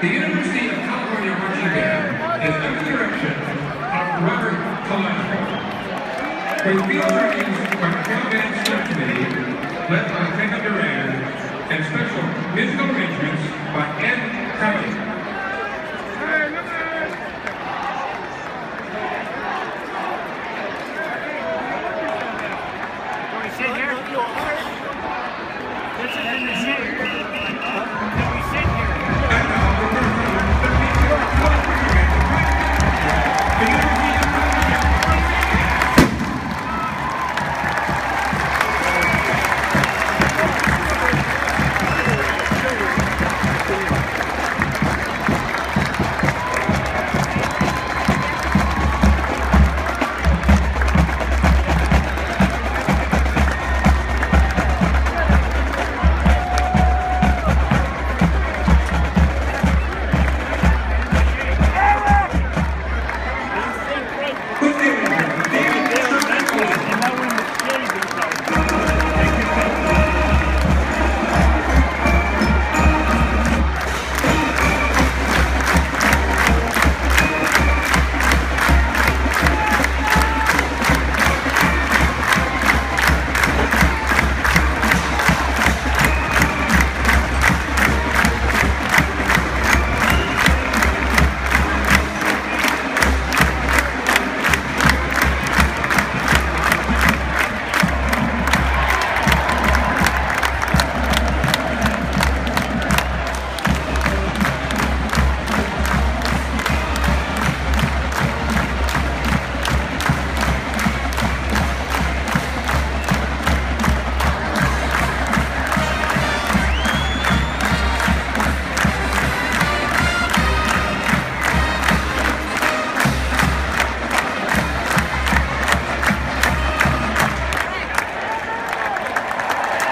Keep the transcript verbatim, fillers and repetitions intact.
The University of California Marching Band is under the direction of Robert Colano. With field trainings from the Club Band String Committee, led by